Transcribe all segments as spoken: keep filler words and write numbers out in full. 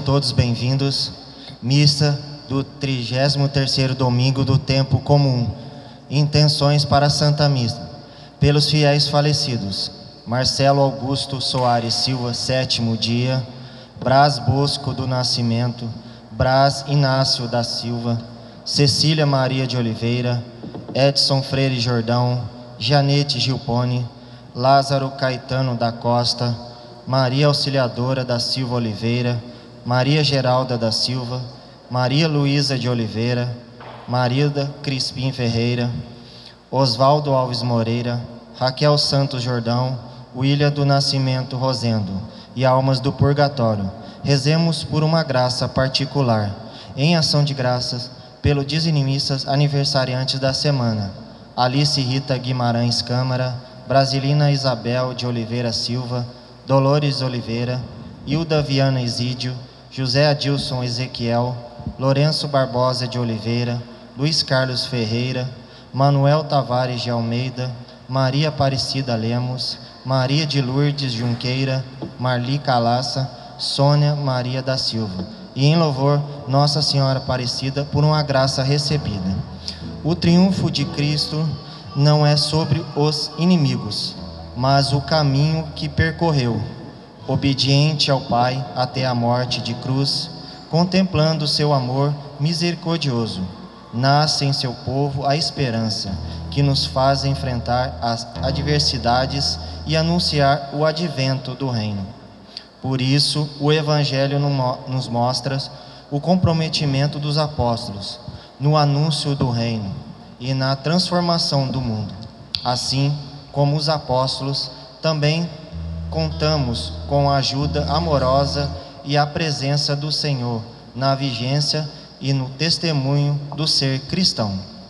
todos bem-vindos. Missa do trigésimo terceiro domingo do tempo comum. Intenções para a Santa Missa. Pelos fiéis falecidos: Marcelo Augusto Soares Silva, sétimo dia. Brás Bosco do Nascimento. Brás Inácio da Silva. Cecília Maria de Oliveira. Edson Freire Jordão. Janete Gilpone. Lázaro Caetano da Costa. Maria Auxiliadora da Silva Oliveira. Maria Geralda da Silva. Maria Luísa de Oliveira. Marilda Crispim Ferreira. Oswaldo Alves Moreira. Raquel Santos Jordão. William do Nascimento Rosendo. E almas do purgatório. Rezemos por uma graça particular, em ação de graças, pelo dizinimistas aniversariantes da semana: Alice Rita Guimarães Câmara, Brasilina Isabel de Oliveira Silva, Dolores Oliveira, Hilda Viana Isídio, José Adilson Ezequiel, Lourenço Barbosa de Oliveira, Luiz Carlos Ferreira, Manuel Tavares de Almeida, Maria Aparecida Lemos, Maria de Lourdes Junqueira, Marli Calaça, Sônia Maria da Silva. E em louvor, Nossa Senhora Aparecida, por uma graça recebida. O triunfo de Cristo não é sobre os inimigos, mas o caminho que percorreu, obediente ao Pai até a morte de cruz, contemplando seu amor misericordioso, nasce em seu povo a esperança, que nos faz enfrentar as adversidades e anunciar o advento do reino. Por isso, o Evangelho nos mostra o comprometimento dos apóstolos no anúncio do reino e na transformação do mundo. Assim como os apóstolos, também contamos com a ajuda amorosa e a presença do Senhor na vigência e no testemunho do ser cristão.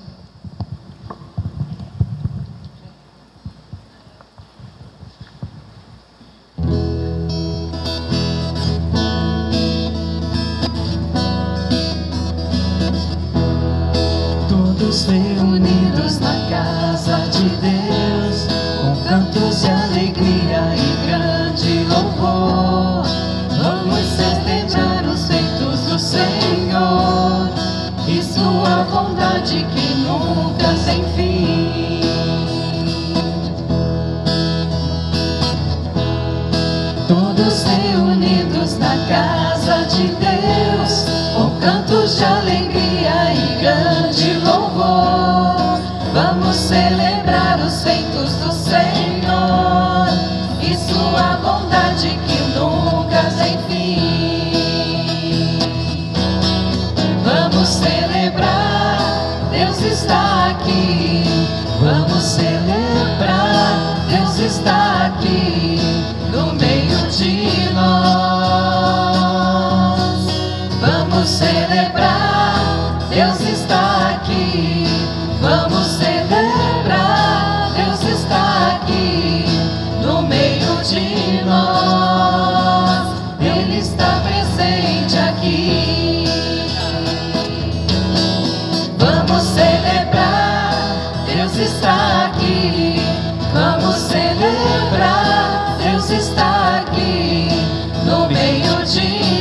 Reunidos na casa de Deus, com cantos de alegria e grande louvor, vamos celebrar os feitos do Senhor e sua bondade que nunca tem fim. Todos reunidos na casa de Deus, com cantos de alegria e grande louvor, vamos celebrar os feitos do Senhor e sua bondade que nunca tem fim. Vamos celebrar, Deus está aqui. Vamos celebrar, Deus está aqui no meio de nós. Vamos celebrar, Deus está aqui. Vamos celebrar, Deus está aqui no meio de nós. Ele está presente aqui. Vamos celebrar, Deus está aqui. Vamos celebrar, Deus está aqui no meio de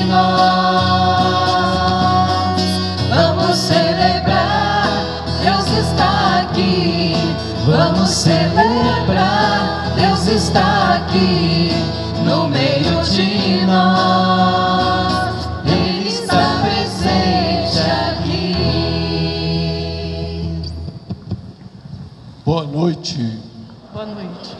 nós. Vamos celebrar, Deus está aqui. Vamos celebrar, Deus está aqui no meio de nós. Ele está presente aqui. Boa noite. Boa noite.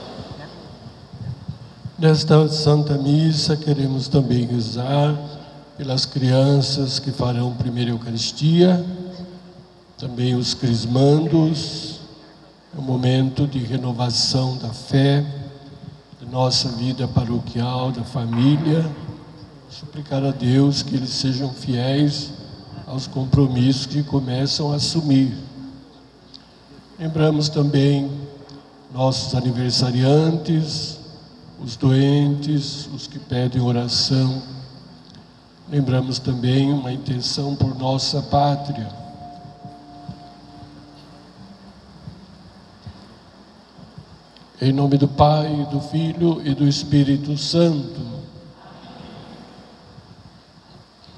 Nesta Santa Missa queremos também rezar pelas crianças que farão primeira Eucaristia, também os crismandos. É um momento de renovação da fé, da nossa vida paroquial, da família. Suplicar a Deus que eles sejam fiéis aos compromissos que começam a assumir. Lembramos também nossos aniversariantes, os doentes, os que pedem oração. Lembramos também uma intenção por nossa pátria. Em nome do Pai, do Filho e do Espírito Santo.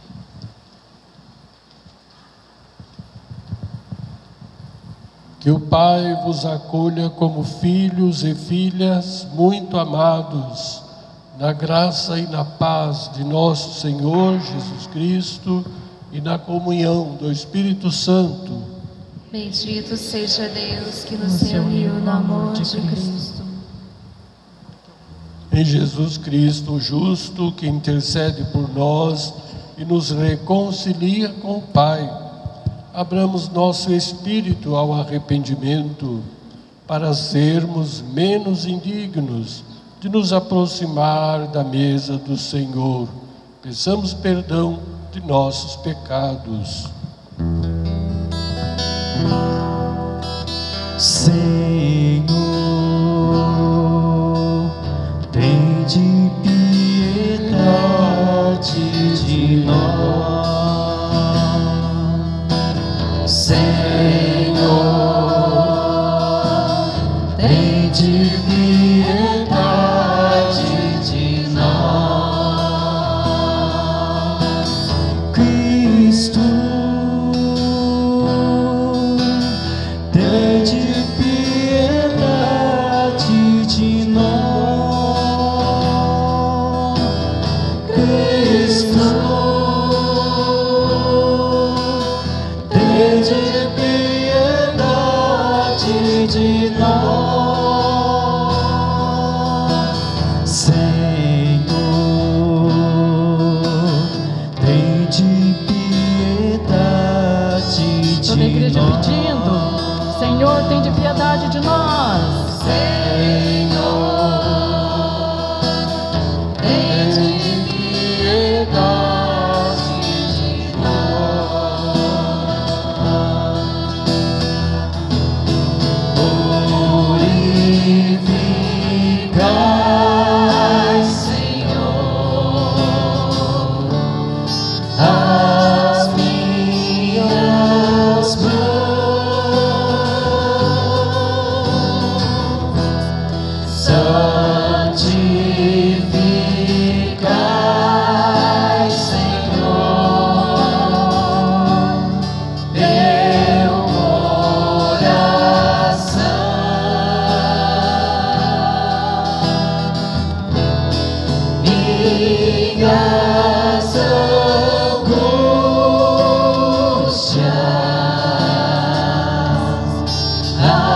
Que o Pai vos acolha como filhos e filhas muito amados, na graça e na paz de nosso Senhor Jesus Cristo e na comunhão do Espírito Santo. Bendito seja Deus que nos reuniu no amor de Cristo. Em Jesus Cristo, o justo, que intercede por nós e nos reconcilia com o Pai, abramos nosso espírito ao arrependimento, para sermos menos indignos de nos aproximar da mesa do Senhor. Peçamos perdão de nossos pecados. Senhor, tende piedade de nós. Senhor, tende piedade de nós. Cristo, tende piedade de nós. Cristo, tende piedade de nós. Senhor, tende piedade Toda a de igreja nós. pedindo: Senhor, tende piedade de nós. Senhor, tende piedade de nós. Purificai, Senhor, as minhas mãos. Santificai, Senhor, meu coração. Minhas angústias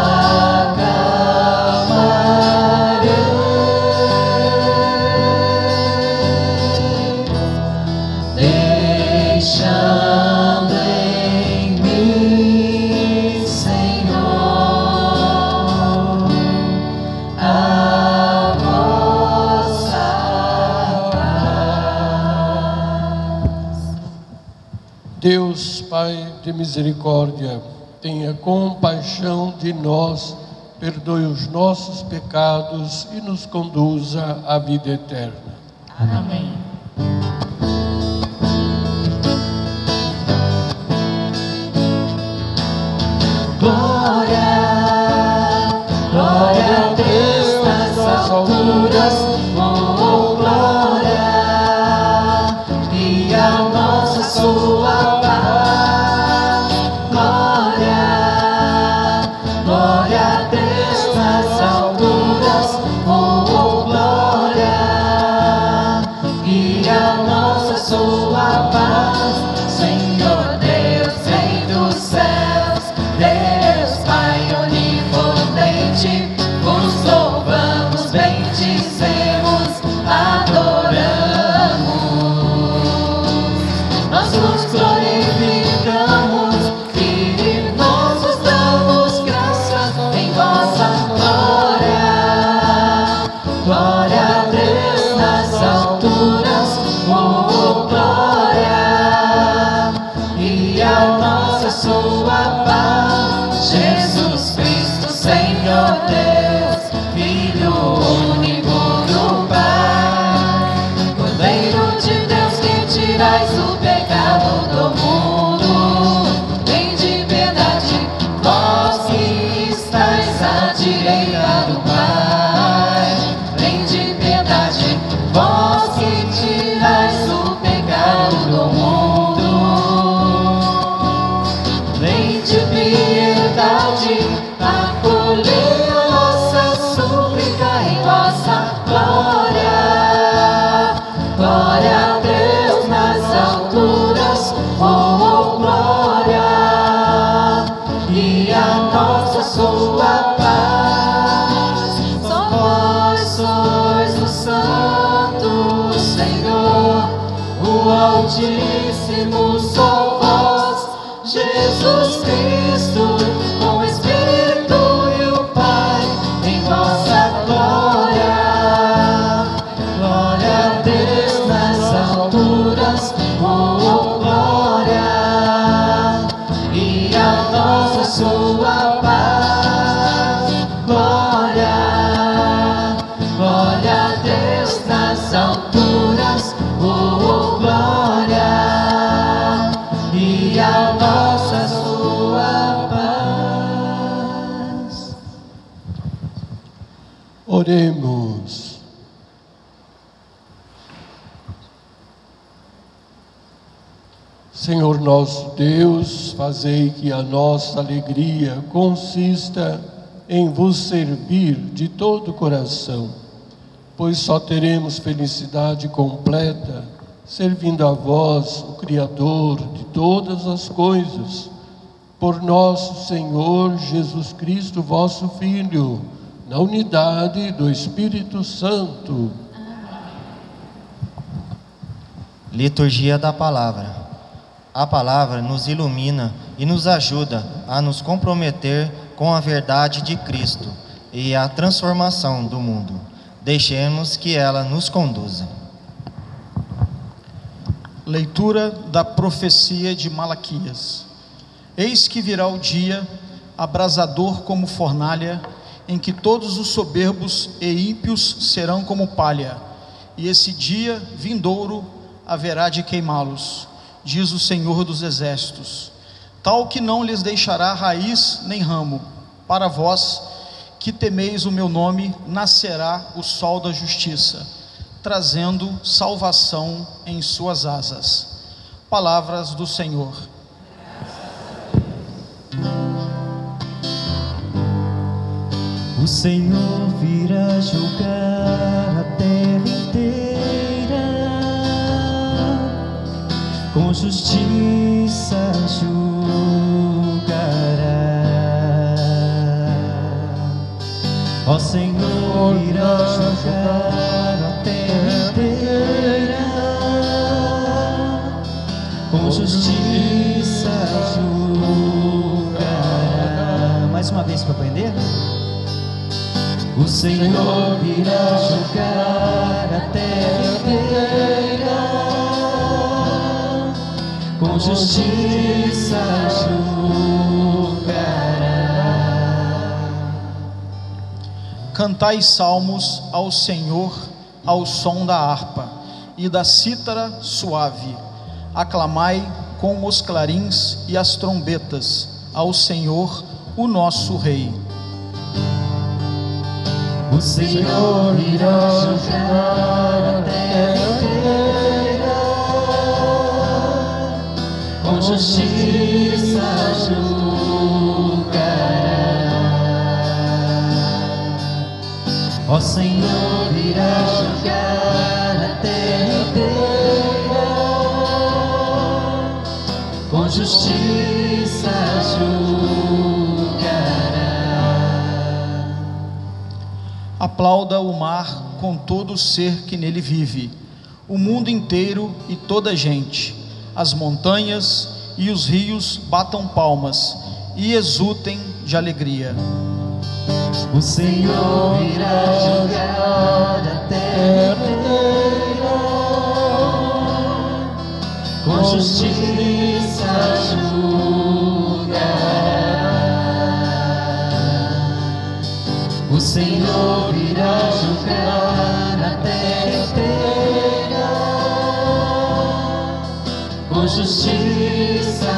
acabarei, deixando em mim, Senhor, a vossa paz. Deus, Pai de misericórdia, tenha compaixão de nós, perdoe os nossos pecados e nos conduza à vida eterna. Amém. Glória, glória a Deus nas alturas, oh glória, e a nossa sua paz. Glória, glória a Deus nas alturas, oh glória, e a nossa sua paz. Senhor Deus, Rei dos céus, Deus Pai onipotente, vos louvamos, bendizemos, adoramos. Nós vos Altíssimo sou vós, Jesus Cristo, com o Espírito e o Pai, em vossa glória. Glória a Deus nas alturas, oh, glória, e a nós a sua paz. Glória, glória a Deus nas alturas, oh, glória, e a nós a sua paz. Oremos. Senhor nosso Deus, fazei que a nossa alegria consista em vos servir de todo o coração, pois só teremos felicidade completa servindo a vós, o Criador de todas as coisas, por nosso Senhor Jesus Cristo, vosso Filho, na unidade do Espírito Santo. Liturgia da Palavra. A Palavra nos ilumina e nos ajuda a nos comprometer com a verdade de Cristo e a transformação do mundo. Deixemos que ela nos conduza. Leitura da profecia de Malaquias. Eis que virá o dia, abrasador como fornalha, em que todos os soberbos e ímpios serão como palha, e esse dia vindouro haverá de queimá-los, diz o Senhor dos Exércitos, tal que não lhes deixará raiz nem ramo. Para vós, que temeis o meu nome, nascerá o sol da justiça, trazendo salvação em suas asas. Palavras do Senhor. O Senhor virá julgar a terra inteira, com justiça julgará. Ó Senhor, virá julgar a terra inteira, com justiça julgará. Mais uma vez para aprender. O Senhor virá julgar a terra inteira, com justiça julgará. Cantai salmos ao Senhor ao som da harpa e da cítara suave. Aclamai com os clarins e as trombetas ao Senhor, o nosso Rei. O Senhor irá julgar a terra inteira, com justiça julgará. Ó Senhor irá julgar a terra inteira, com justiça julgará. Aplauda o mar com todo o ser que nele vive, o mundo inteiro e toda a gente, as montanhas e os rios batam palmas e exultem de alegria. O Senhor irá julgar a terra inteira, com justiça julgará. O Senhor irá julgar a terra inteira, com justiça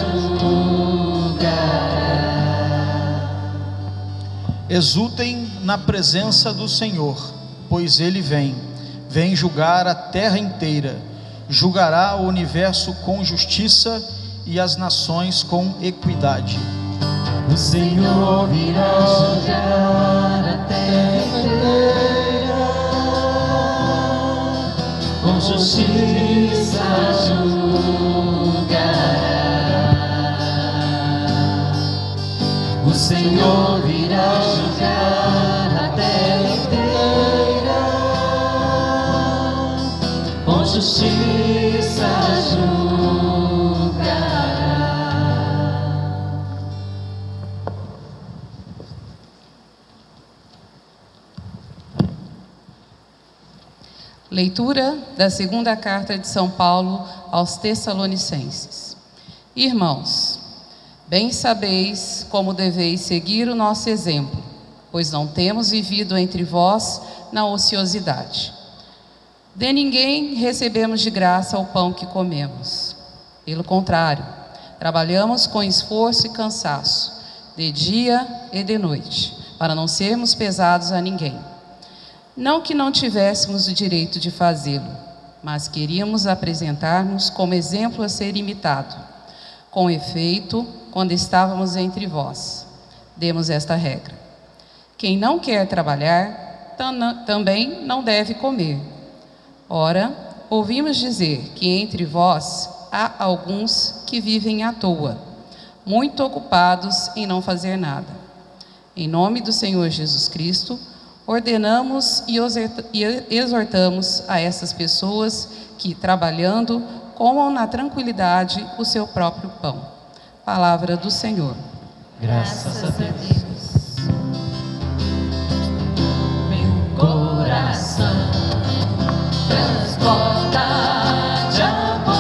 julgará. Exultem na presença do Senhor, pois Ele vem, vem julgar a terra inteira, julgará o universo com justiça e as nações com equidade. O Senhor virá julgar a terra inteira, com justiça julgará. O Senhor virá julgar a terra inteira, com justiça julgará. Leitura da segunda carta de São Paulo aos Tessalonicenses. Irmãos, bem sabeis como deveis seguir o nosso exemplo, pois não temos vivido entre vós na ociosidade. De ninguém recebemos de graça o pão que comemos. Pelo contrário, trabalhamos com esforço e cansaço, de dia e de noite, para não sermos pesados a ninguém. Não que não tivéssemos o direito de fazê-lo, mas queríamos apresentar-nos como exemplo a ser imitado. Com efeito, quando estávamos entre vós, demos esta regra: quem não quer trabalhar, tam- também não deve comer. Ora, ouvimos dizer que entre vós há alguns que vivem à toa, muito ocupados em não fazer nada. Em nome do Senhor Jesus Cristo, ordenamos e exortamos a essas pessoas que, trabalhando, comam na tranquilidade o seu próprio pão. Palavra do Senhor. Graças a Deus. Meu coração transborda de amor,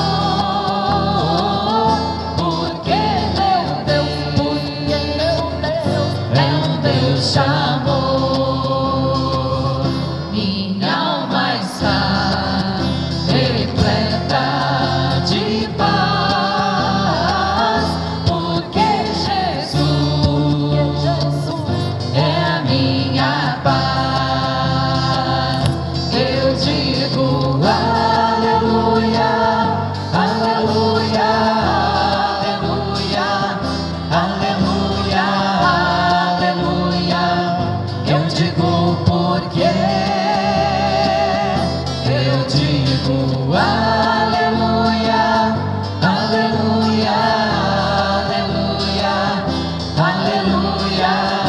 porque meu Deus, porque meu Deus é um Deus de amor. Minha alma está repleta de paz, porque Jesus, Jesus é a minha paz. Eu digo aleluia, aleluia, aleluia, aleluia, aleluia. Eu digo porque eu digo aleluia, aleluia, aleluia, aleluia,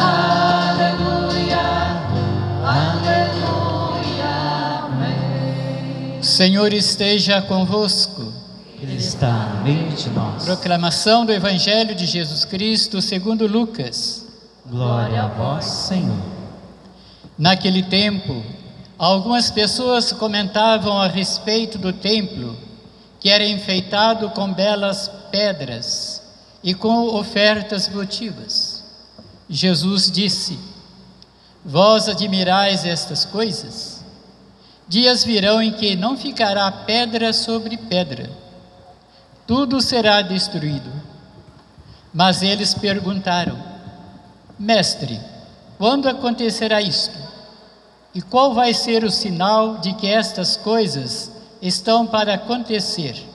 aleluia, aleluia, amém. O Senhor esteja convosco. Ele está no meio de nós. Proclamação do Evangelho de Jesus Cristo segundo Lucas. Glória a vós, Senhor. Naquele tempo, algumas pessoas comentavam a respeito do templo, que era enfeitado com belas pedras e com ofertas votivas. Jesus disse: vós admirais estas coisas? Dias virão em que não ficará pedra sobre pedra, tudo será destruído. Mas eles perguntaram: Mestre, quando acontecerá isto? E qual vai ser o sinal de que estas coisas estão para acontecer?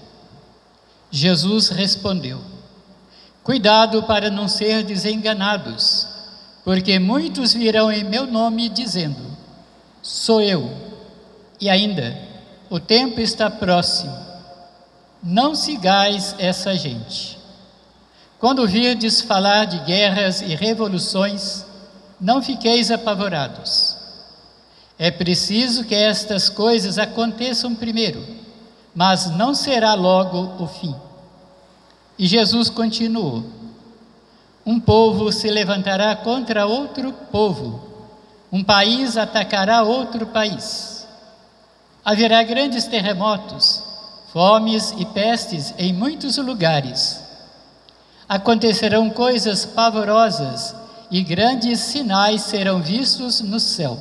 Jesus respondeu: cuidado para não ser desenganados, porque muitos virão em meu nome dizendo: sou eu. E ainda, o tempo está próximo. Não sigais essa gente. Quando virdes falar de guerras e revoluções, não fiqueis apavorados. É preciso que estas coisas aconteçam primeiro, mas não será logo o fim. E Jesus continuou: um povo se levantará contra outro povo, um país atacará outro país. Haverá grandes terremotos, fomes e pestes em muitos lugares. Acontecerão coisas pavorosas e grandes sinais serão vistos no céu.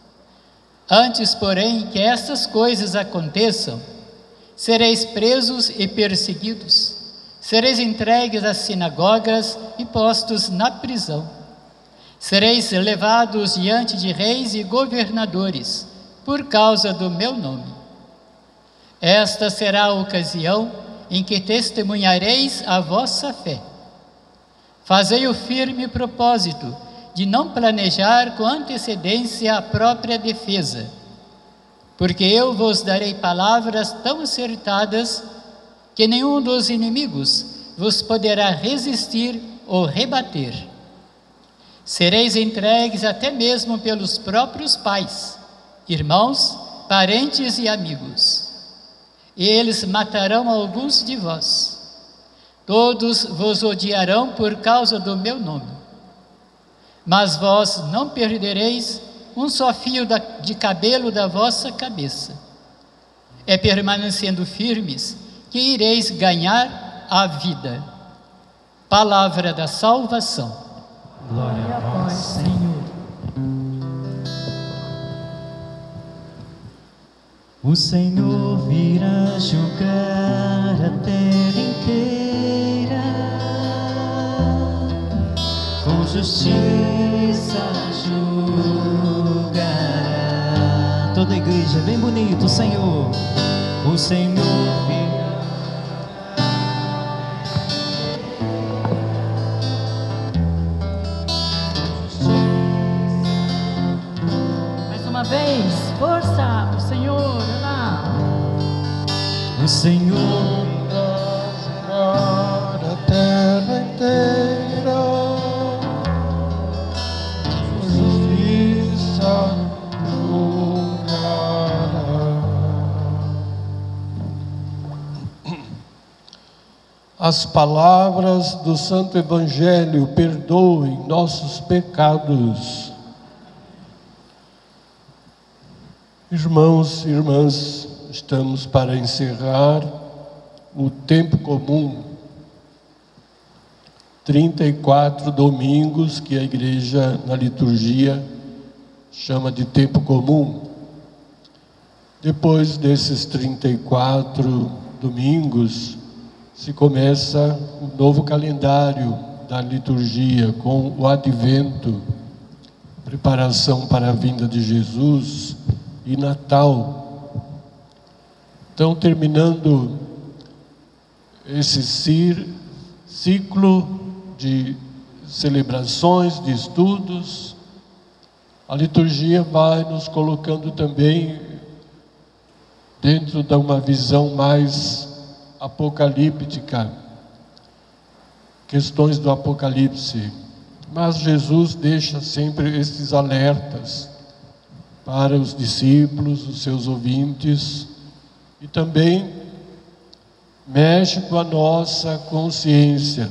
Antes, porém, que estas coisas aconteçam, sereis presos e perseguidos, sereis entregues às sinagogas e postos na prisão. Sereis levados diante de reis e governadores, por causa do meu nome. Esta será a ocasião em que testemunhareis a vossa fé. Fazei o firme propósito de não planejar com antecedência a própria defesa, porque eu vos darei palavras tão acertadas que nenhum dos inimigos vos poderá resistir ou rebater. Sereis entregues até mesmo pelos próprios pais, irmãos, parentes e amigos. E eles matarão alguns de vós. Todos vos odiarão por causa do meu nome. Mas vós não perdereis um só fio de cabelo da vossa cabeça. é permanecendo firmes que ireis ganhar a vida. Palavra da salvação. Glória a vós, Senhor. O Senhor virá julgar a terra inteira, com justiça julgará. Toda a igreja, bem bonito, o Senhor. O Senhor virá. Mais uma vez, força, o Senhor, lá. O Senhor julgar a terra inteira, justiça julgará. As palavras do Santo Evangelho perdoem nossos pecados. Irmãos e irmãs, estamos para encerrar o tempo comum, trinta e quatro domingos que a igreja na liturgia chama de tempo comum. Depois desses trinta e quatro domingos, se começa o novo calendário da liturgia com o advento, preparação para a vinda de Jesus e Natal. Então, terminando esse ciclo de celebrações, de estudos, a liturgia vai nos colocando também dentro de uma visão mais apocalíptica, questões do Apocalipse. Mas Jesus deixa sempre esses alertas para os discípulos, os seus ouvintes, e também mexe com a nossa consciência.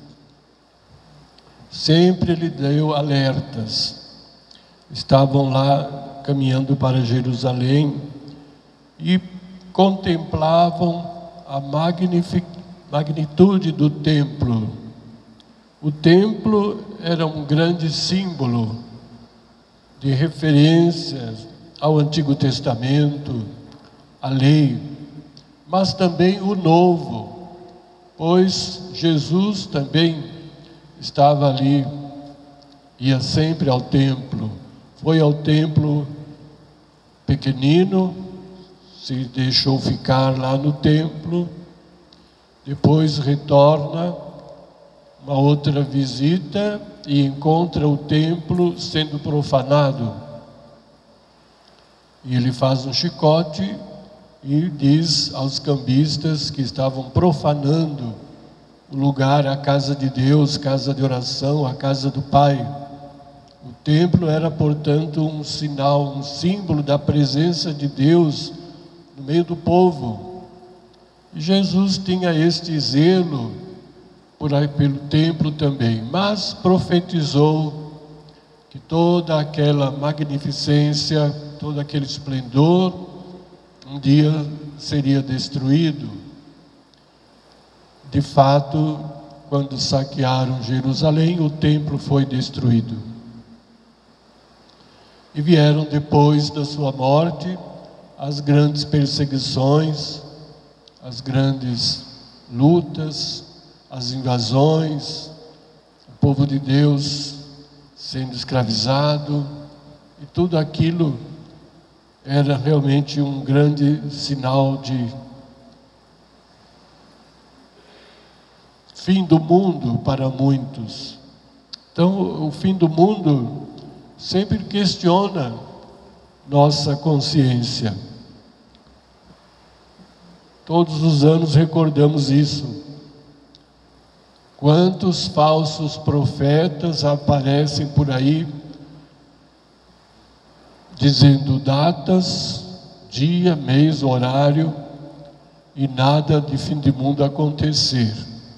Sempre Ele deu alertas. Estavam lá caminhando para Jerusalém e contemplavam a magnitude do templo. O templo era um grande símbolo de referências ao Antigo Testamento, à lei, mas também o Novo, pois Jesus também estava ali, ia sempre ao templo, foi ao templo pequenino, se deixou ficar lá no templo, depois retorna uma outra visita e encontra o templo sendo profanado. E ele faz um chicote e diz aos cambistas que estavam profanando o lugar, a casa de Deus, casa de oração, a casa do Pai. O templo era, portanto, um sinal, um símbolo da presença de Deus no meio do povo. E Jesus tinha este zelo por aí, pelo templo também, mas profetizou que toda aquela magnificência, todo aquele esplendor, um dia seria destruído. De fato, quando saquearam Jerusalém, o templo foi destruído. E vieram depois da sua morte as grandes perseguições, as grandes lutas, as invasões, o povo de Deus sendo escravizado, e tudo aquilo era realmente um grande sinal de fim do mundo para muitos. Então, o fim do mundo sempre questiona nossa consciência. Todos os anos recordamos isso. Quantos falsos profetas aparecem por aí, dizendo datas, dia, mês, horário, e nada de fim de mundo acontecer.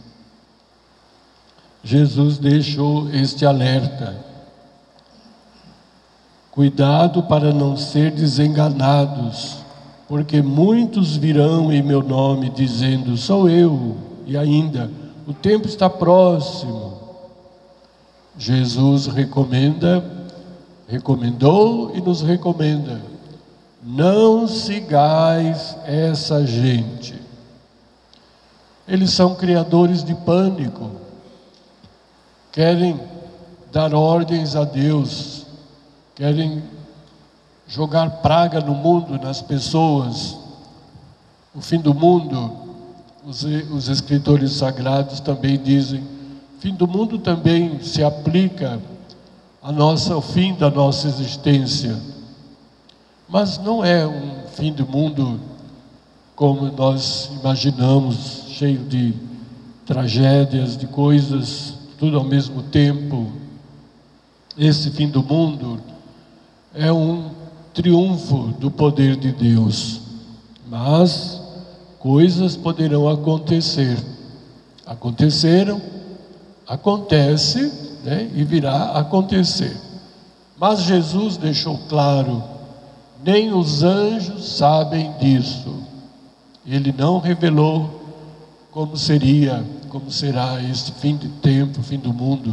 Jesus deixou este alerta. Cuidado para não ser desenganados. porque muitos virão em meu nome dizendo, sou eu, e ainda, o tempo está próximo. Jesus recomenda, recomendou e nos recomenda, não sigais essa gente. Eles são criadores de pânico, querem dar ordens a Deus, querem jogar praga no mundo, nas pessoas. O fim do mundo, os, os escritores sagrados também dizem, o fim do mundo também se aplica a nossa, ao fim da nossa existência. Mas não é um fim do mundo como nós imaginamos, cheio de tragédias, de coisas, tudo ao mesmo tempo. Esse fim do mundo é um triunfo do poder de Deus, mas coisas poderão acontecer. Aconteceram, acontece, né, e virá a acontecer. Mas Jesus deixou claro, nem os anjos sabem disso. Ele não revelou como seria, como será esse fim de tempo, fim do mundo.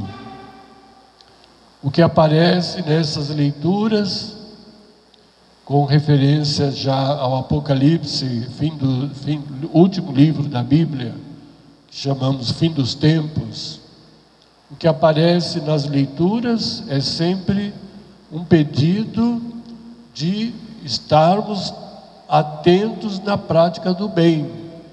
O que aparece nessas leituras, com referência já ao Apocalipse, fim do, fim, último livro da Bíblia, que chamamos fim dos tempos, o que aparece nas leituras é sempre um pedido de estarmos atentos na prática do bem,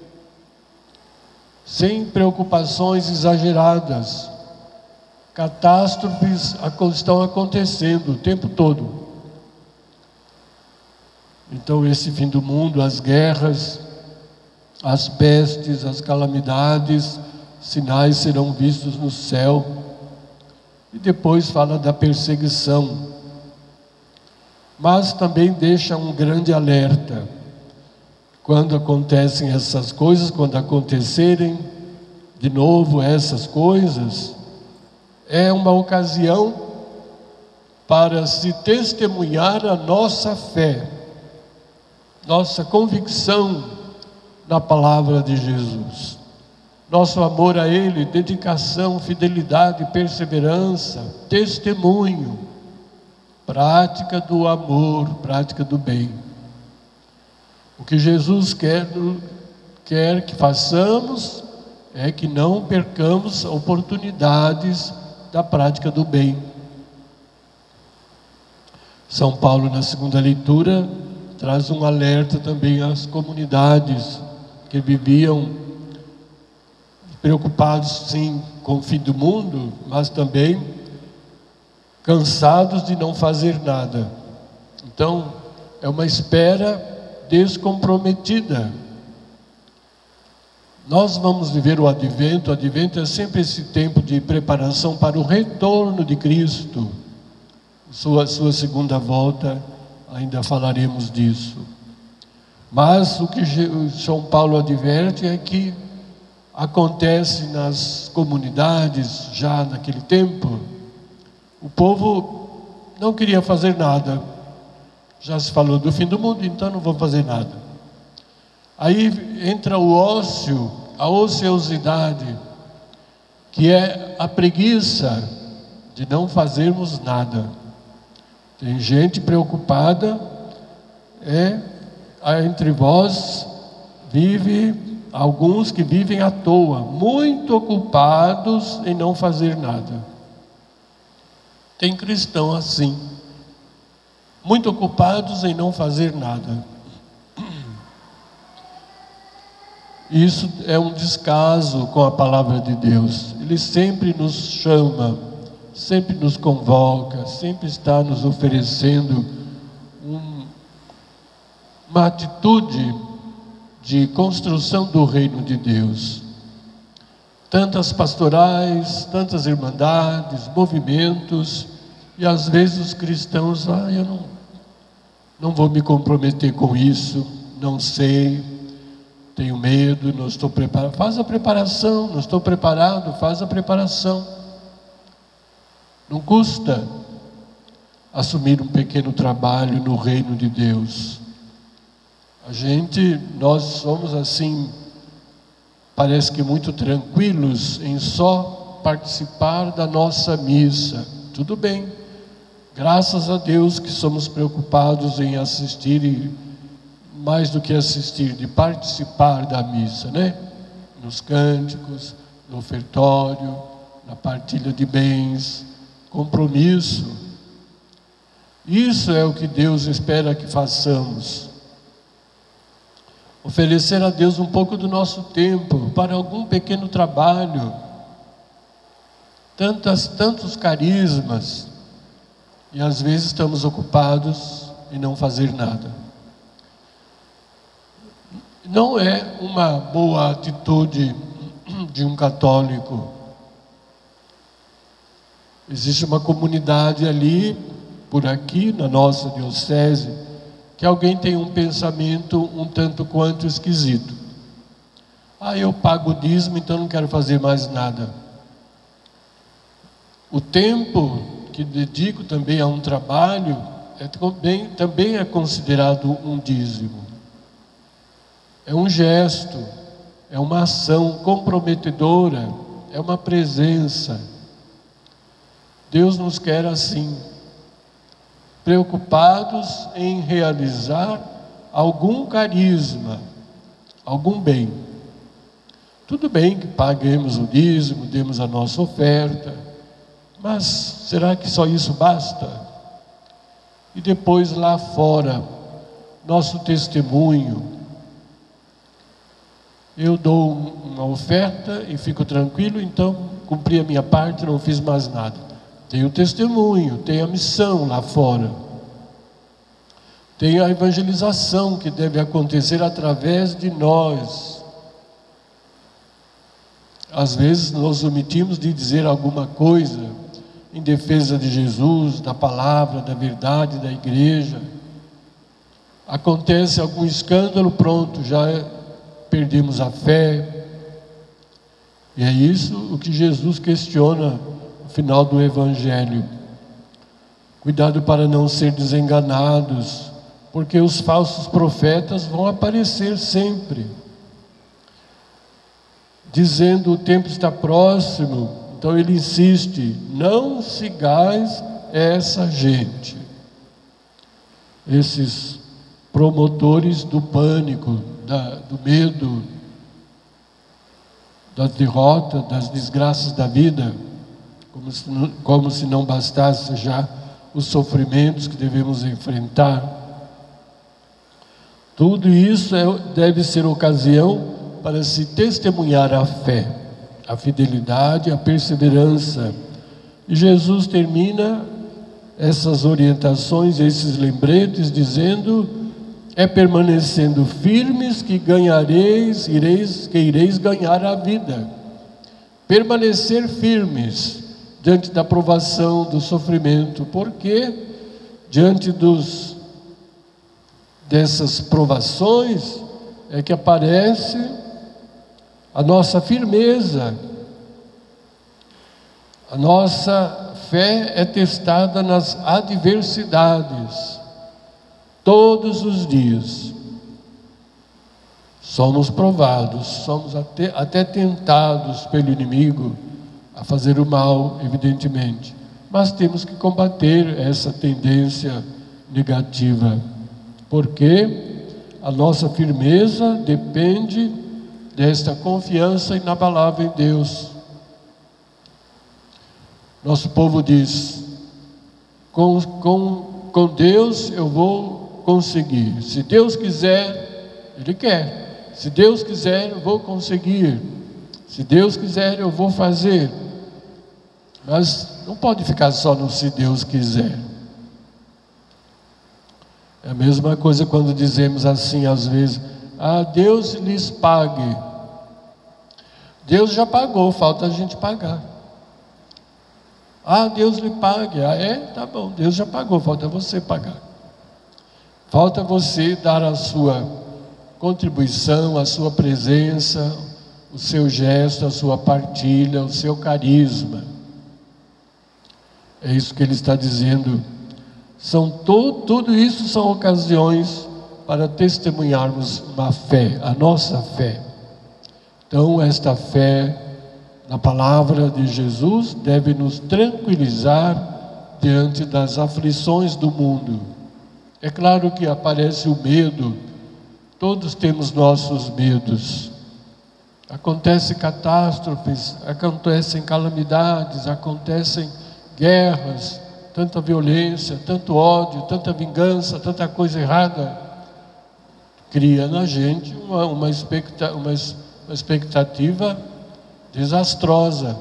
sem preocupações exageradas. Catástrofes estão acontecendo o tempo todo. Então esse fim do mundo, as guerras, as pestes, as calamidades, sinais serão vistos no céu. E depois fala da perseguição. Mas também deixa um grande alerta. Quando acontecem essas coisas, quando acontecerem de novo essas coisas, é uma ocasião para se testemunhar a nossa fé, nossa convicção na palavra de Jesus, nosso amor a Ele, dedicação, fidelidade, perseverança, testemunho, prática do amor, prática do bem. O que Jesus quer, quer que façamos é que não percamos oportunidades da prática do bem. São Paulo, na segunda leitura, traz um alerta também às comunidades que viviam preocupados, sim, com o fim do mundo, mas também cansados de não fazer nada. Então, é uma espera descomprometida. Nós vamos viver o advento. O advento é sempre esse tempo de preparação para o retorno de Cristo. Sua, sua segunda volta, ainda falaremos disso. Mas o que São Paulo adverte é que acontece nas comunidades, já naquele tempo, o povo não queria fazer nada. Já se falou do fim do mundo, então não vou fazer nada. Aí entra o ócio, a ociosidade, que é a preguiça de não fazermos nada. Tem gente preocupada, é, entre vós vive alguns que vivem à toa, muito ocupados em não fazer nada. Tem cristão assim, muito ocupados em não fazer nada. Isso é um descaso com a palavra de Deus. Ele sempre nos chama, sempre nos convoca, sempre está nos oferecendo um, uma atitude de construção do reino de Deus. Tantas pastorais, tantas irmandades, movimentos, e às vezes os cristãos, ah, eu não, não vou me comprometer com isso, não sei, tenho medo, não estou preparado. Faz a preparação, não estou preparado, faz a preparação. Não custa assumir um pequeno trabalho no reino de Deus. A gente, nós somos assim, parece que muito tranquilos em só participar da nossa missa. Tudo bem, graças a Deus que somos preocupados em assistir, e mais do que assistir, de participar da missa, né? Nos cânticos, no ofertório, na partilha de bens, compromisso. Isso é o que Deus espera que façamos. Oferecer a Deus um pouco do nosso tempo para algum pequeno trabalho. Tantas, tantos carismas, e às vezes estamos ocupados em não fazer nada. Não é uma boa atitude de um católico. Existe uma comunidade ali, por aqui, na nossa diocese, que alguém tem um pensamento um tanto quanto esquisito. Ah, eu pago o dízimo, então não quero fazer mais nada. O tempo que dedico também a um trabalho é também, também é considerado um dízimo. É um gesto, é uma ação comprometedora, é uma presença. Deus nos quer assim, preocupados em realizar algum carisma, algum bem. Tudo bem que paguemos o dízimo, demos a nossa oferta, mas será que só isso basta? E depois lá fora, nosso testemunho. Eu dou uma oferta e fico tranquilo, então cumpri a minha parte, não fiz mais nada. Tem o testemunho, tem a missão lá fora. Tem a evangelização que deve acontecer através de nós. Às vezes nós omitimos de dizer alguma coisa em defesa de Jesus, da palavra, da verdade, da igreja. Acontece algum escândalo, pronto, já perdemos a fé. E é isso o que Jesus questiona no final do Evangelho. Cuidado para não ser desenganados, porque os falsos profetas vão aparecer sempre, dizendo o tempo está próximo. Então ele insiste, não sigais essa gente, esses promotores do pânico, da, do medo, da derrota, das desgraças da vida, como se, como se não bastasse já os sofrimentos que devemos enfrentar. Tudo isso é, deve ser ocasião para se testemunhar a fé, a fidelidade, a perseverança. E Jesus termina essas orientações, esses lembretes, dizendo: é permanecendo firmes que ganhareis, ireis, que ireis ganhar a vida. Permanecer firmes diante da provação, do sofrimento, porque diante dos, dessas provações é que aparece a nossa firmeza. A nossa fé é testada nas adversidades, todos os dias. Somos provados, somos até, até tentados pelo inimigo a fazer o mal, evidentemente. Mas temos que combater essa tendência negativa, porque a nossa firmeza depende desta confiança inabalável em Deus. Nosso povo diz: com, com, com Deus eu vou conseguir. Se Deus quiser, Ele quer. Se Deus quiser, eu vou conseguir. Se Deus quiser, eu vou fazer. Mas não pode ficar só no se Deus quiser. É a mesma coisa quando dizemos assim às vezes: ah, Deus lhes pague. Deus já pagou, falta a gente pagar. Ah, Deus lhe pague. Ah, é? Tá bom, Deus já pagou, falta você pagar. Falta você dar a sua contribuição, a sua presença, o seu gesto, a sua partilha, o seu carisma. É isso que ele está dizendo. São to, tudo isso são ocasiões para testemunharmos uma fé, a nossa fé. Então, esta fé na palavra de Jesus deve nos tranquilizar diante das aflições do mundo. É claro que aparece o medo, todos temos nossos medos. Acontecem catástrofes, acontecem calamidades, acontecem guerras, tanta violência, tanto ódio, tanta vingança, tanta coisa errada. Cria na gente uma, uma, expecta, uma, uma expectativa desastrosa.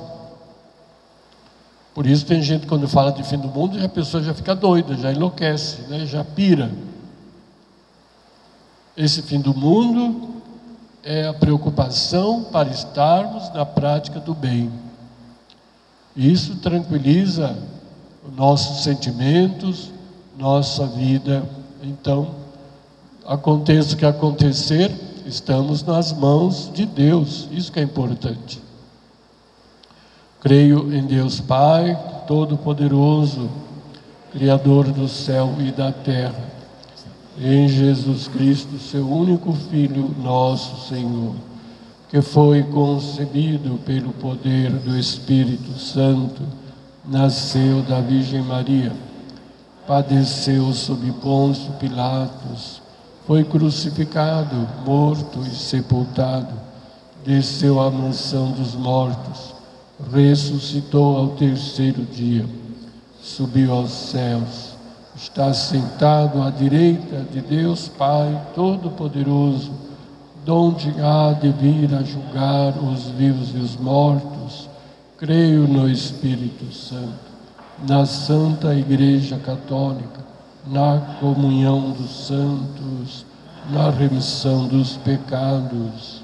Por isso tem gente, quando fala de fim do mundo, a pessoa já fica doida, já enlouquece, né? Já pira. Esse fim do mundo é a preocupação para estarmos na prática do bem. Isso tranquiliza os nossos sentimentos, nossa vida. Então, aconteça o que acontecer, estamos nas mãos de Deus. Isso que é importante. Creio em Deus Pai, Todo-Poderoso, Criador do céu e da terra, em Jesus Cristo, seu único Filho, nosso Senhor, que foi concebido pelo poder do Espírito Santo, nasceu da Virgem Maria, padeceu sob Pôncio Pilatos, foi crucificado, morto e sepultado, desceu à mansão dos mortos, ressuscitou ao terceiro dia, subiu aos céus, está sentado à direita de Deus Pai Todo-Poderoso, donde há de vir a julgar os vivos e os mortos. Creio no Espírito Santo, na Santa Igreja Católica, na comunhão dos santos, na remissão dos pecados.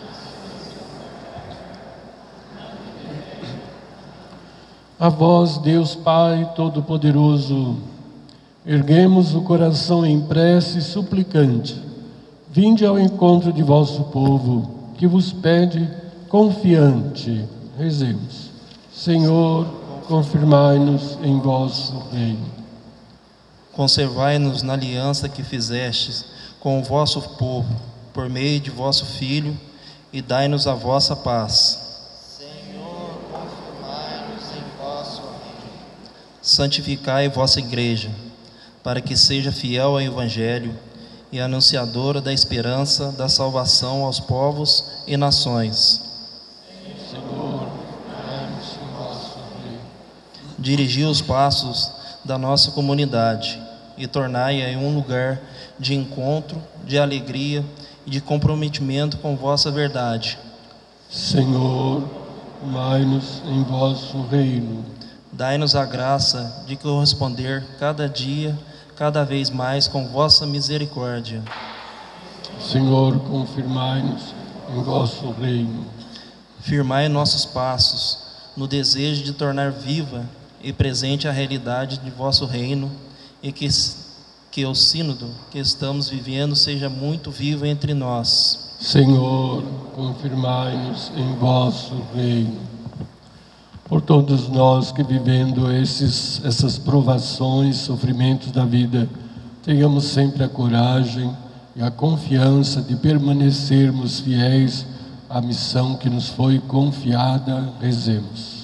A vós, Deus Pai Todo-Poderoso, erguemos o coração em prece suplicante. Vinde ao encontro de vosso povo, que vos pede confiante. Rezemos. Senhor, confirmai-nos em vosso reino. Conservai-nos na aliança que fizestes com o vosso povo, por meio de vosso Filho, e dai-nos a vossa paz. Senhor, confirmai-nos em vosso reino. Santificai vossa igreja, para que seja fiel ao Evangelho e anunciadora da esperança da salvação aos povos e nações. Senhor, dai-nos em vosso reino. Dirigi os passos da nossa comunidade e tornai-a um lugar de encontro, de alegria e de comprometimento com vossa verdade. Senhor, amai-nos em vosso reino. Dai-nos a graça de corresponder cada dia, cada vez mais com vossa misericórdia. Senhor, confirmai-nos em vosso reino. Firmai nossos passos no desejo de tornar viva e presente a realidade de vosso reino, e que, que o sínodo que estamos vivendo seja muito vivo entre nós. Senhor, confirmai-nos em vosso reino. Por todos nós que vivendo esses, essas provações, sofrimentos da vida, tenhamos sempre a coragem e a confiança de permanecermos fiéis à missão que nos foi confiada. Rezemos.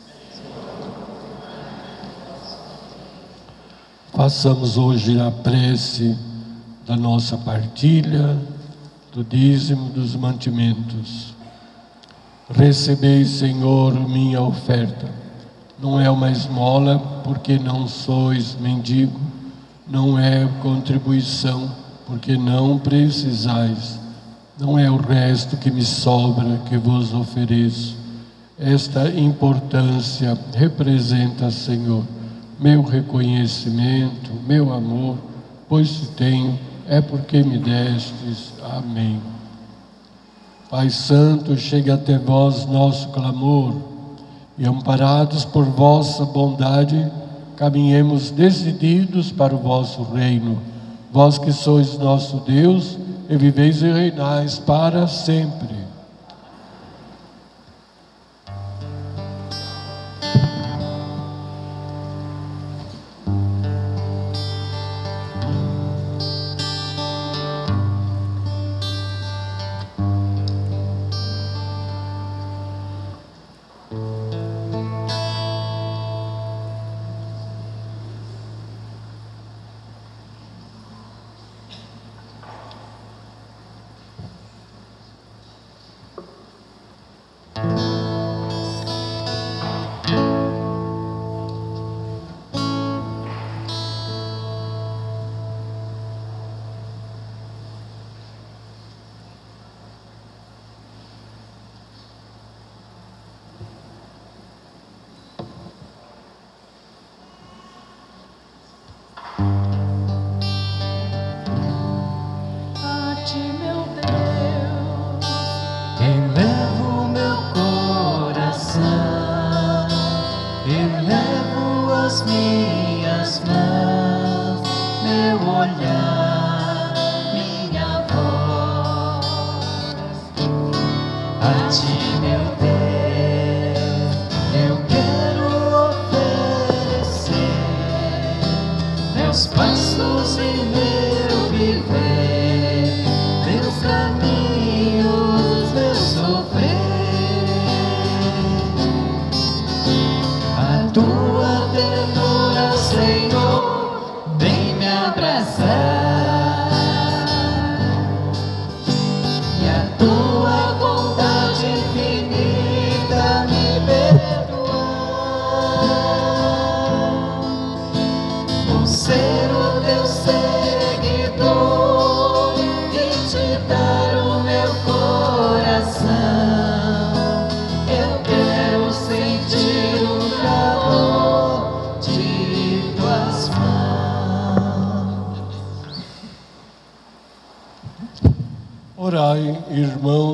Façamos hoje a prece da nossa partilha, do dízimo dos mantimentos. Recebei, Senhor, minha oferta. Não é uma esmola, porque não sois mendigo. Não é contribuição, porque não precisais. Não é o resto que me sobra que vos ofereço. Esta importância representa, Senhor, meu reconhecimento, meu amor, pois se tenho, é porque me destes. Amém. Pai Santo, chegue até vós nosso clamor, e amparados por vossa bondade, caminhemos decididos para o vosso reino. Vós que sois nosso Deus, e viveis e reinais para sempre.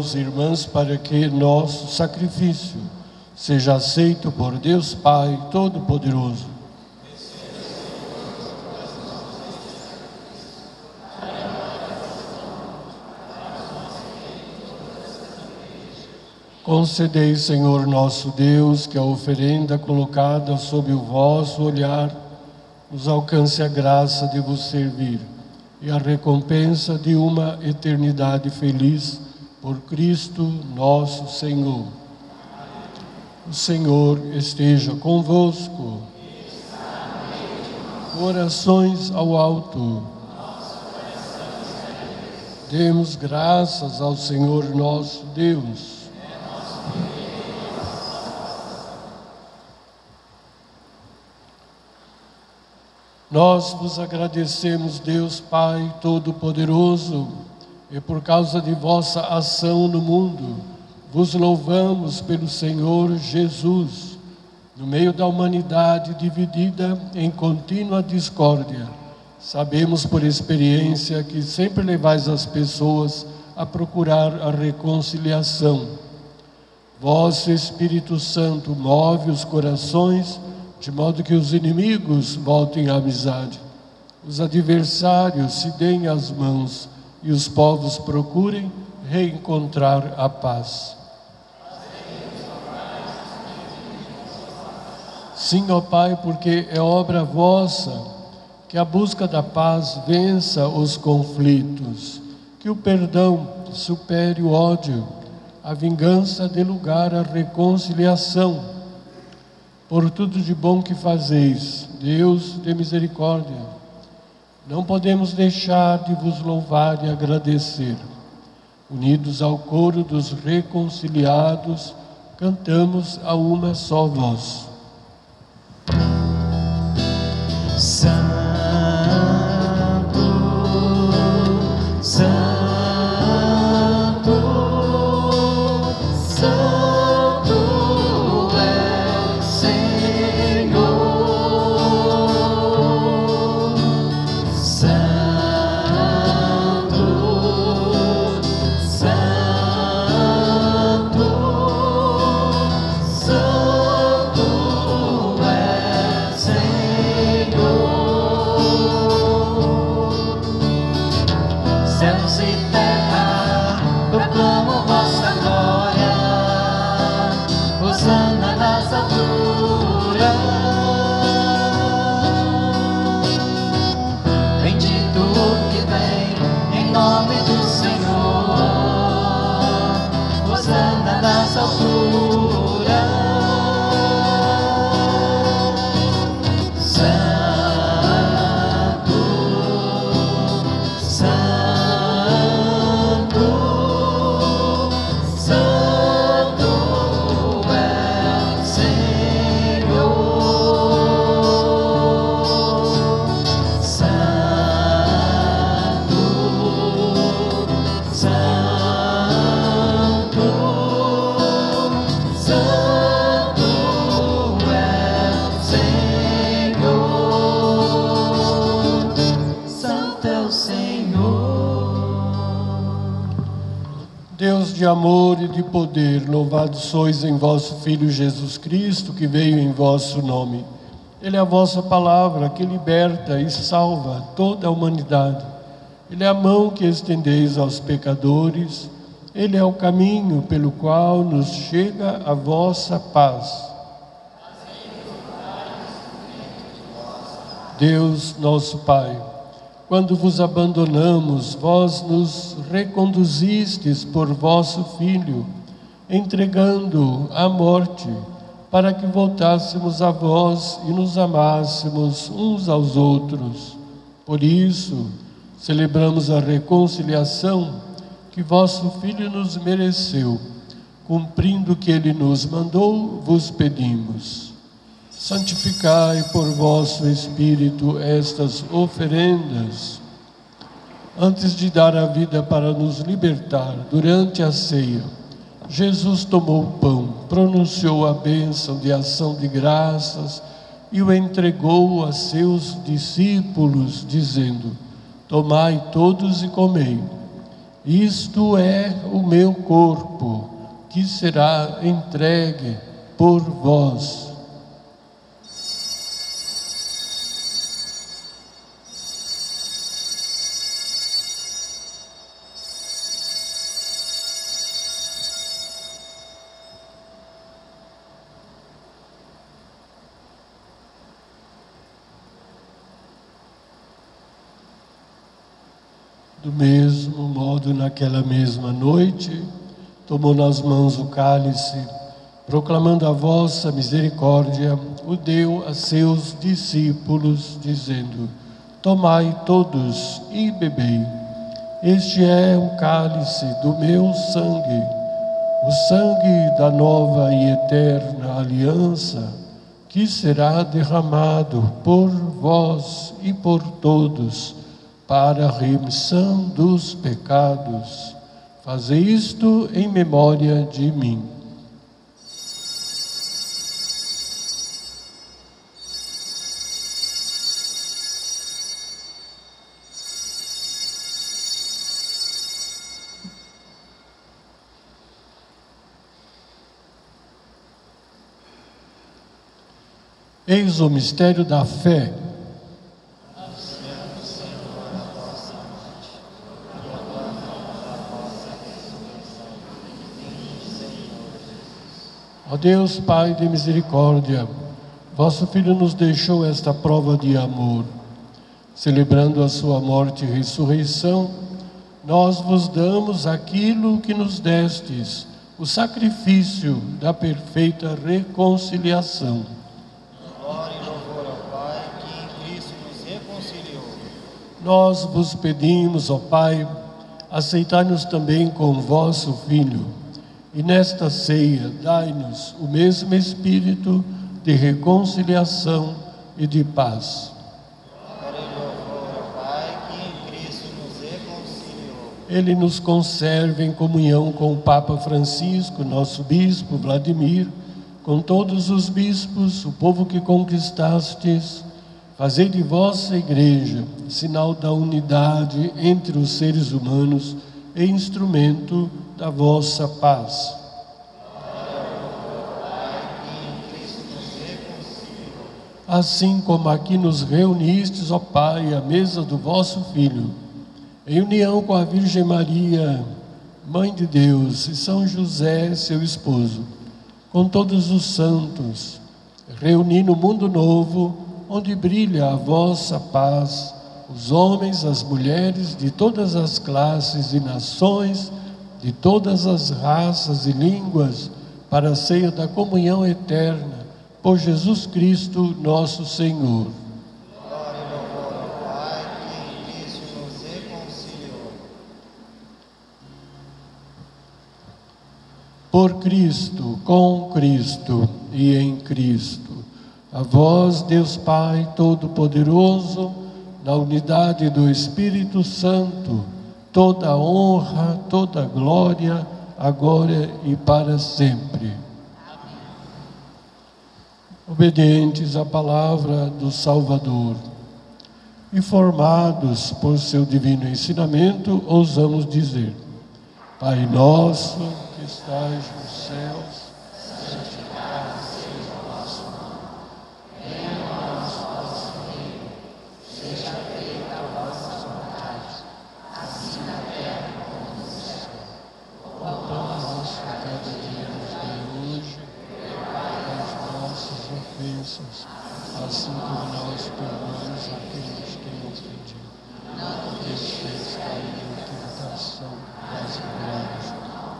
irmãos e irmãs, para que nosso sacrifício seja aceito por Deus Pai Todo-Poderoso. Concedei, Senhor nosso Deus, que a oferenda colocada sob o vosso olhar nos alcance a graça de vos servir e a recompensa de uma eternidade feliz por Cristo nosso Senhor. O Senhor esteja convosco. Orações ao alto. Demos graças ao Senhor nosso Deus. Nós vos agradecemos, Deus Pai Todo-Poderoso, e por causa de vossa ação no mundo, vos louvamos pelo Senhor Jesus, no meio da humanidade dividida em contínua discórdia. Sabemos por experiência que sempre levais as pessoas a procurar a reconciliação. Vosso Espírito Santo move os corações, de modo que os inimigos voltem à amizade, os adversários se deem as mãos e os povos procurem reencontrar a paz. Sim, ó Pai, porque é obra vossa que a busca da paz vença os conflitos, que o perdão supere o ódio, a vingança dê lugar à reconciliação. Por tudo de bom que fazeis, Deus de misericórdia, não podemos deixar de vos louvar e agradecer. Unidos ao coro dos reconciliados, cantamos a uma só voz. Santo, Santo, Santo é o Senhor. Santo, Santo, Santo é o Senhor. Céus e terra proclamam vossa glória, hosana nas alturas. Bendito o que vem em nome do Senhor, hosana nas alturas. Deus de amor e de poder, louvado sois em vosso Filho Jesus Cristo, que veio em vosso nome. Ele é a vossa palavra que liberta e salva toda a humanidade. Ele é a mão que estendeis aos pecadores. Ele é o caminho pelo qual nos chega a vossa paz. Deus, nosso Pai, quando vos abandonamos, vós nos reconduzistes por vosso Filho, entregando-o à morte, para que voltássemos a vós e nos amássemos uns aos outros. Por isso, celebramos a reconciliação que vosso Filho nos mereceu. Cumprindo o que Ele nos mandou, vos pedimos. Santificai por vosso Espírito estas oferendas. Antes de dar a vida para nos libertar, durante a ceia, Jesus tomou o pão, pronunciou a bênção de ação de graças e o entregou a seus discípulos, dizendo: tomai todos e comei. Isto é o meu corpo, que será entregue por vós. Do mesmo modo, naquela mesma noite, tomou nas mãos o cálice, proclamando a vossa misericórdia, o deu a seus discípulos, dizendo: tomai todos e bebei. Este é o cálice do meu sangue, o sangue da nova e eterna aliança, que será derramado por vós e por todos, para a remissão dos pecados. Fazei isto em memória de mim. Eis o mistério da fé. Ó Deus, Pai de misericórdia, vosso Filho nos deixou esta prova de amor. Celebrando a sua morte e ressurreição, nós vos damos aquilo que nos destes, o sacrifício da perfeita reconciliação. Glória e louvor ao Pai, que em Cristo nos reconciliou. Nós vos pedimos, ó Pai, aceitai-nos também com vosso Filho, e nesta ceia dai-nos o mesmo espírito de reconciliação e de paz. Glória e louvor ao Pai, que em Cristo nos reconciliou. Ele nos conserve em comunhão com o Papa Francisco, nosso bispo Vladimir, com todos os bispos, o povo que conquistastes. Fazei de vossa igreja sinal da unidade entre os seres humanos e instrumento da vossa paz. Assim como aqui nos reunistes, ó Pai, à mesa do vosso Filho, em união com a Virgem Maria, Mãe de Deus, e São José, seu esposo, com todos os santos, reuni no mundo novo, onde brilha a vossa paz, os homens, as mulheres de todas as classes e nações, de todas as raças e línguas, para a ceia da comunhão eterna, por Jesus Cristo, nosso Senhor. Glória e louvor ao Pai, que em Cristo nos reconciliou. Por Cristo, com Cristo e em Cristo, a vós, Deus Pai Todo-Poderoso, na unidade do Espírito Santo, toda a honra, toda a glória, agora e para sempre. Amém. Obedientes à palavra do Salvador, informados por seu divino ensinamento, ousamos dizer: Pai nosso que estais nos céus, santificado seja o vosso nome. Venha a nós o vosso reino, seja feita a vossa vontade, assim na terra como no céu. O pão nosso de cada dia nos dai hoje, perdoai as nossas ofensas, assim como nós perdoamos aqueles que nos ofendido. Não nos deixeis cair em tentação, mas livrai-nos do mal.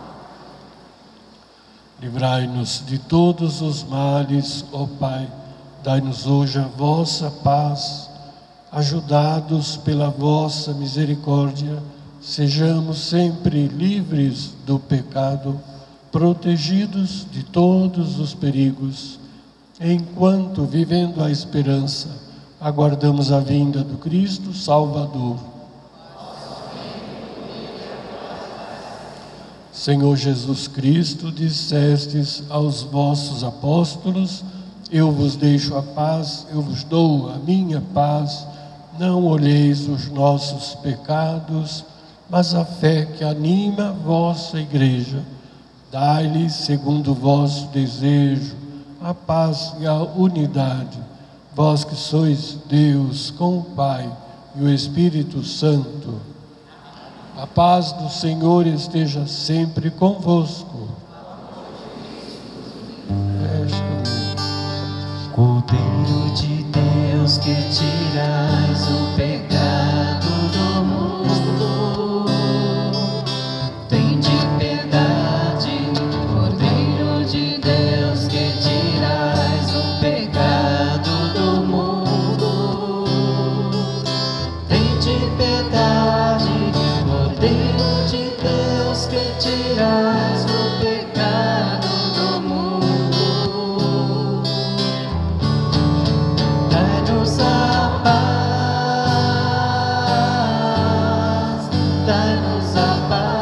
Livrai-nos de todos os males, ó Pai. Dai-nos hoje a vossa paz. Ajudados pela vossa misericórdia, sejamos sempre livres do pecado, protegidos de todos os perigos, enquanto, vivendo a esperança, aguardamos a vinda do Cristo Salvador. Senhor Jesus Cristo, dissestes aos vossos apóstolos: eu vos deixo a paz, eu vos dou a minha paz. Não olheis os nossos pecados, mas a fé que anima a vossa igreja. Dai-lhe, segundo o vosso desejo, a paz e a unidade, vós que sois Deus com o Pai e o Espírito Santo. A paz do Senhor esteja sempre convosco. Cordeiro de Deus, que tirais o pecado do mundo, tende piedade. Cordeiro de Deus, que tirais o pecado do mundo, tende piedade. Cordeiro de Deus, que tirais o pecado do mundo, dai-nos a paz, dai-nos a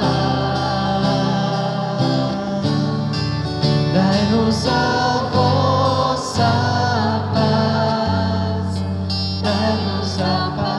paz, dai-nos a vossa paz, dai-nos a paz.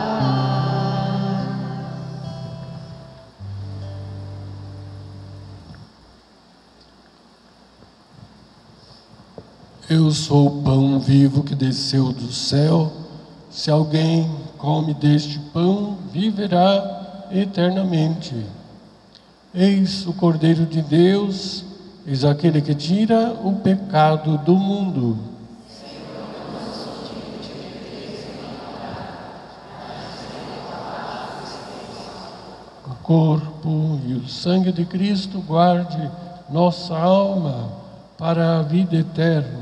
Eu sou o pão vivo que desceu do céu. Se alguém come deste pão, viverá eternamente. Eis o Cordeiro de Deus, eis aquele que tira o pecado do mundo. O corpo e o sangue de Cristo guarde nossa alma para a vida eterna.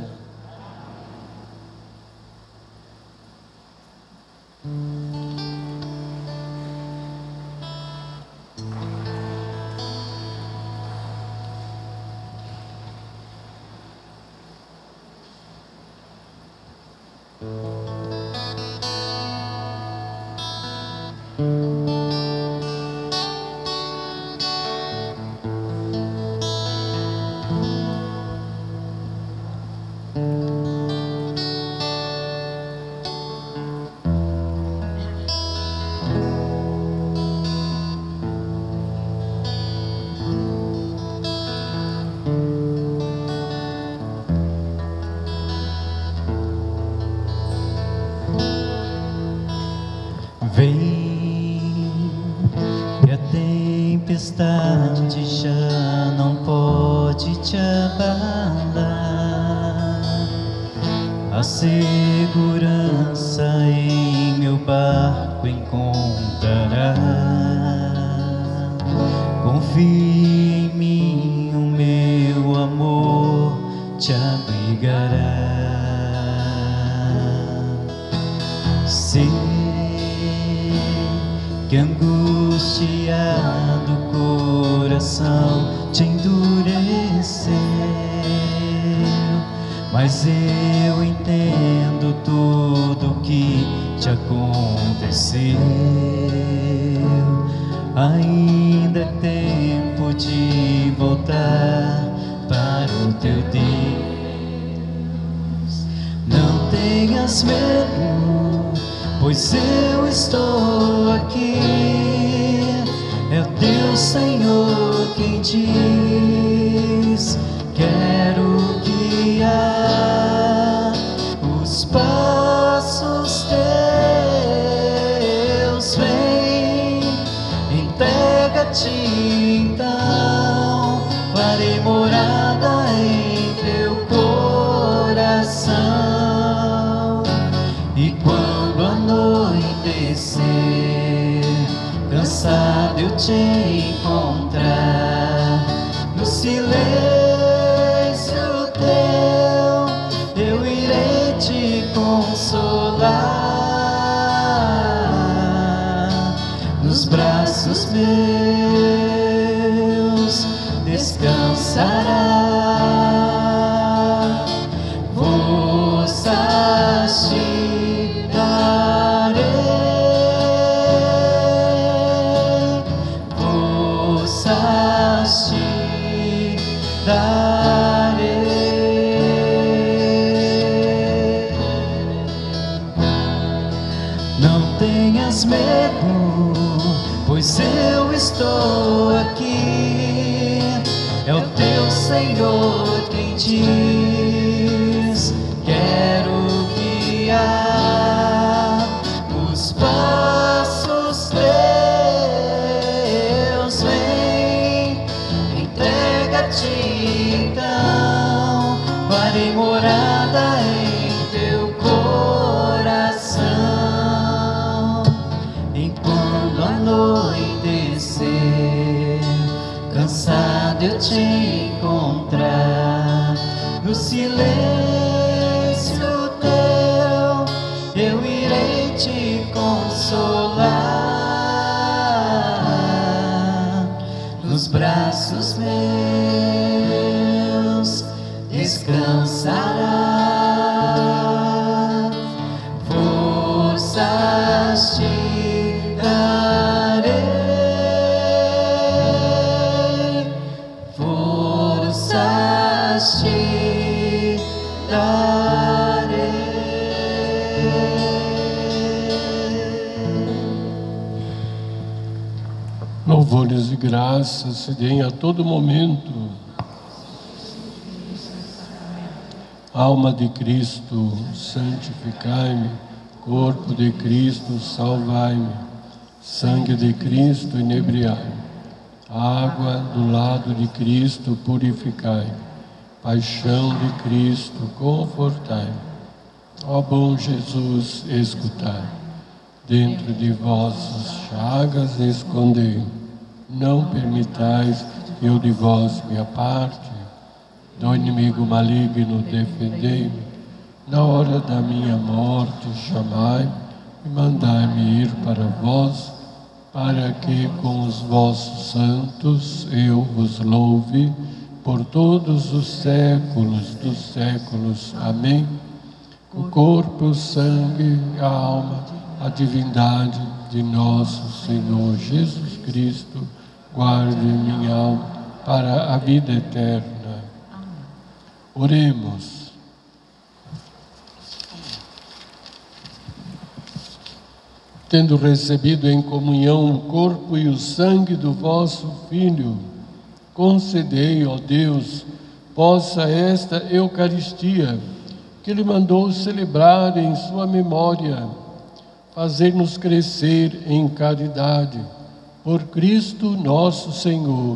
Vem, que a tempestade já não pode te abalar. A segurança em meu barco encontrará. Confia em mim, o meu amor te abrigará. Sei que angustiado coração te endureceu, mas eu entendo tudo que te aconteceu. Ainda é tempo de voltar para o teu Deus. Não tenhas medo, pois eu estou aqui. É o teu Senhor quem diz: quero guiar os passos teus. Vem, entrega-te então, farei morada em teu coração. E quando anoitecer, cansado eu te encontrar, no silêncio teu eu irei te consolar. Nos braços meus descansará. Forças te darei, forças te darei. Não tenhas medo, pois eu estou estou aqui. É o teu Senhor quem diz: quero guiar os passos teus. Vem, entrega-te então, farei morada em teu coração. Enquanto anoitecer, cansado eu te encontrar, no silêncio teu eu irei te consolar. Nos braços meus descansará, forças te darei, forças te darei. Louvores e graças se deem a todo momento. Alma de Cristo, santificai-me. Corpo de Cristo, salvai-me. Sangue de Cristo, inebriai-me. Água do lado de Cristo, purificai-me. Paixão de Cristo, confortai-me. Ó bom Jesus, escutai. Dentro de vossas chagas escondei-me. Não permitais que eu de vós me aparte. Do inimigo maligno defendei-me. Na hora da minha morte chamai-me e mandai-me ir para vós, para que com os vossos santos eu vos louve por todos os séculos dos séculos. Amém. O corpo, o sangue, a alma, a divindade de nosso Senhor Jesus Cristo, guarde minha alma para a vida eterna. Oremos. Tendo recebido em comunhão o corpo e o sangue do vosso Filho, concedei, ó Deus, possa esta Eucaristia, que Ele mandou celebrar em sua memória, fazer-nos crescer em caridade, por Cristo nosso Senhor.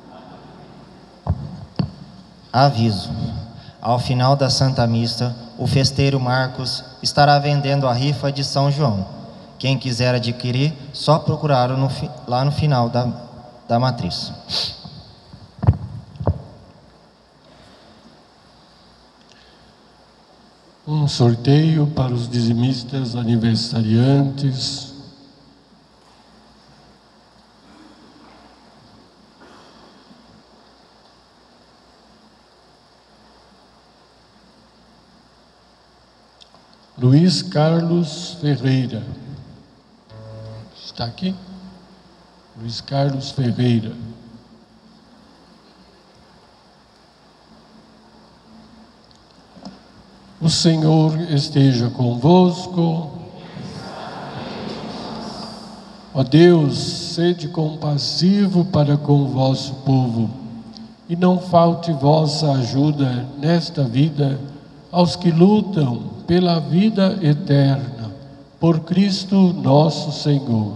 Aviso: ao final da Santa Missa, o festeiro Marcos estará vendendo a rifa de São João. Quem quiser adquirir, só procurar no, lá no final da, da matriz. Um sorteio para os dizimistas aniversariantes. Luiz Carlos Ferreira. Está aqui? Luiz Carlos Ferreira. O Senhor esteja convosco. Ó Deus, sede compassivo para com o vosso povo, e não falte vossa ajuda nesta vida aos que lutam pela vida eterna, por Cristo nosso Senhor.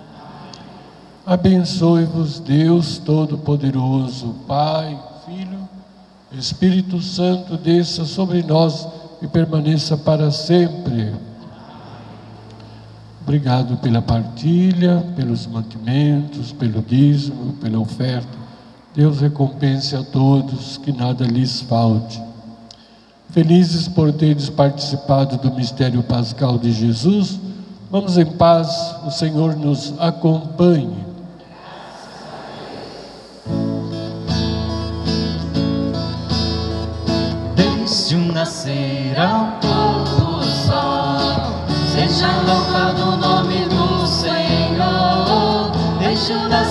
Abençoe-vos Deus Todo-Poderoso, Pai, Filho, Espírito Santo, desça sobre nós e permaneça para sempre. Obrigado pela partilha, pelos mantimentos, pelo dízimo, pela oferta. Deus recompense a todos, que nada lhes falte. Felizes por teres participado do mistério pascal de Jesus, vamos em paz, o Senhor nos acompanhe. Desde o nascer ao pôr do sol, seja louvado o nome do Senhor. Desde o